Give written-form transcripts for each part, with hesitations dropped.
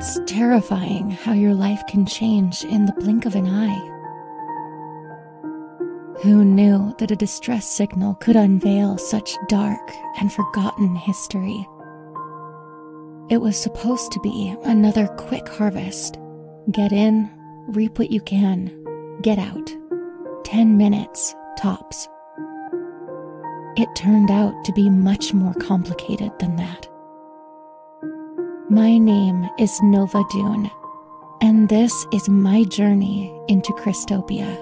It's terrifying how your life can change in the blink of an eye. Who knew that a distress signal could unveil such dark and forgotten history? It was supposed to be another quick harvest. Get in, reap what you can, get out. 10 minutes, tops. It turned out to be much more complicated than that. My name is Nova Dune, and this is my journey into Krystopia.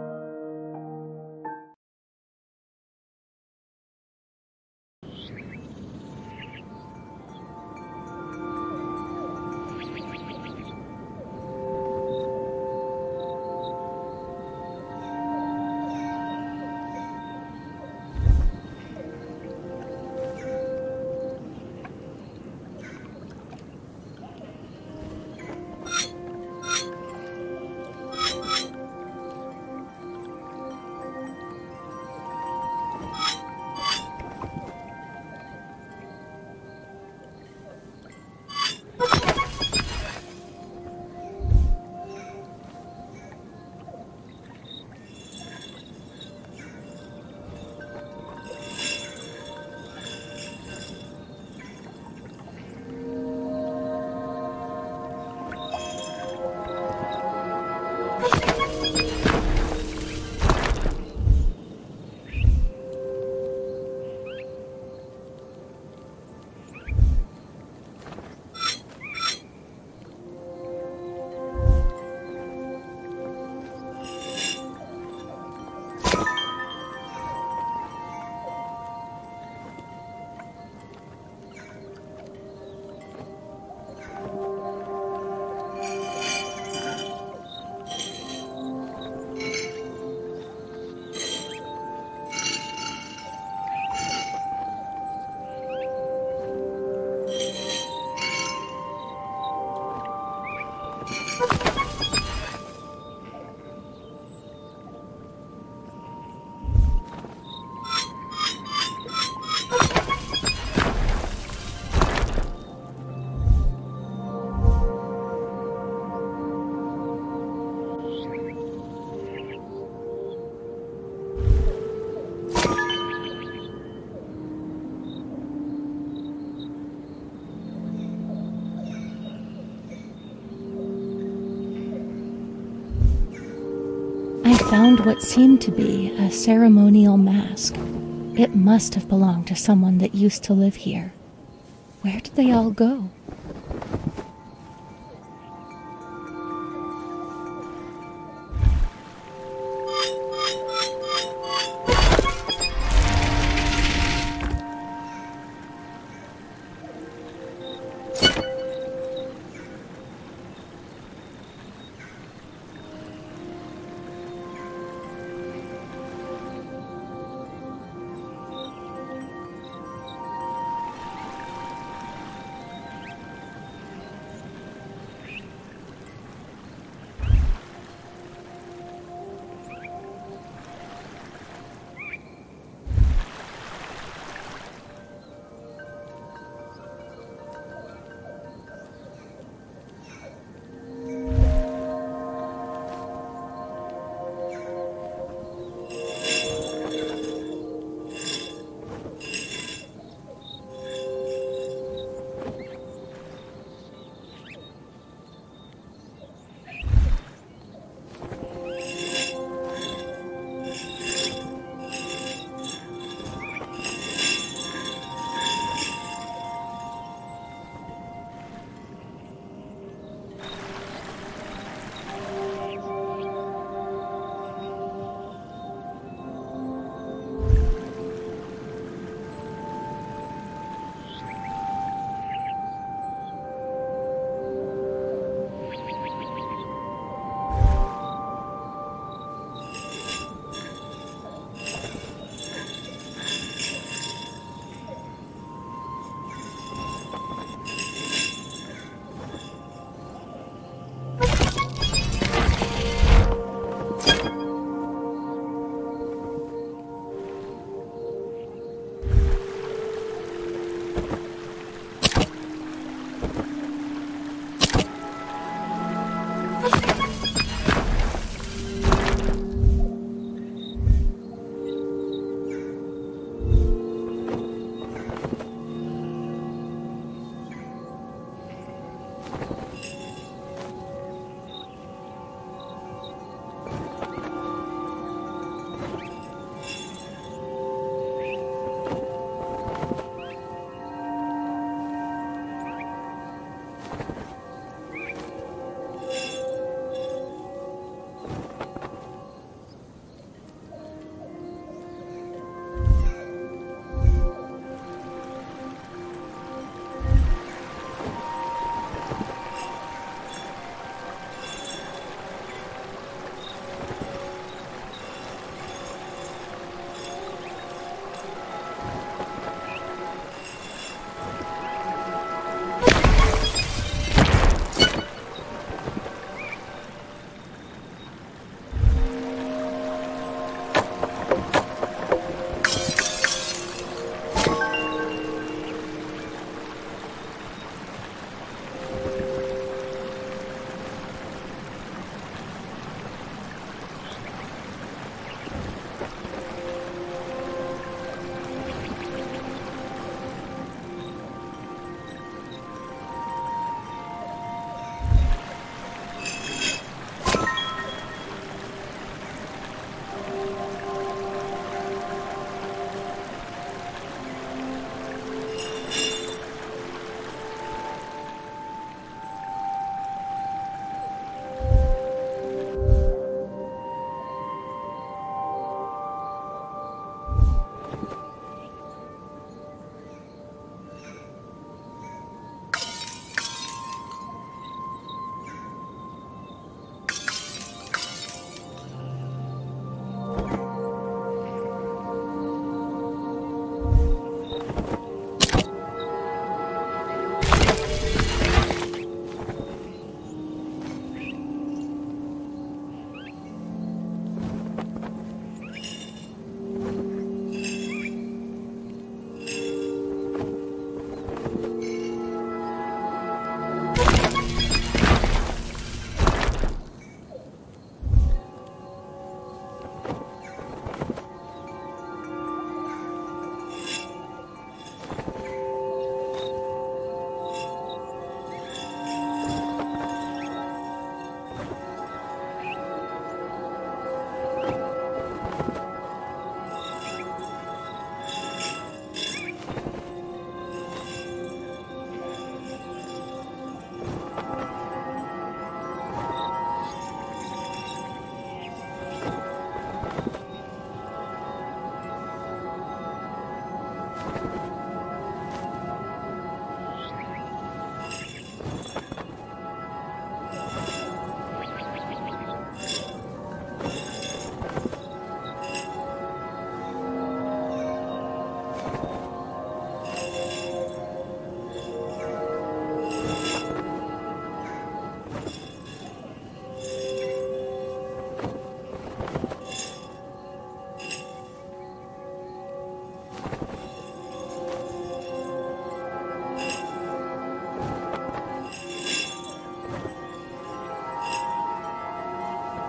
I found what seemed to be a ceremonial mask. It must have belonged to someone that used to live here. Where did they all go?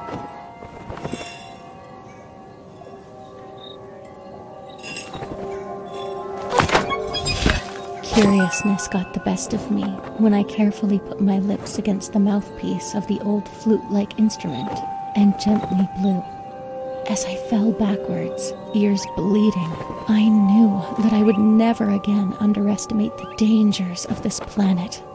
Curiousness got the best of me when I carefully put my lips against the mouthpiece of the old flute-like instrument and gently blew. As I fell backwards, ears bleeding, I knew that I would never again underestimate the dangers of this planet.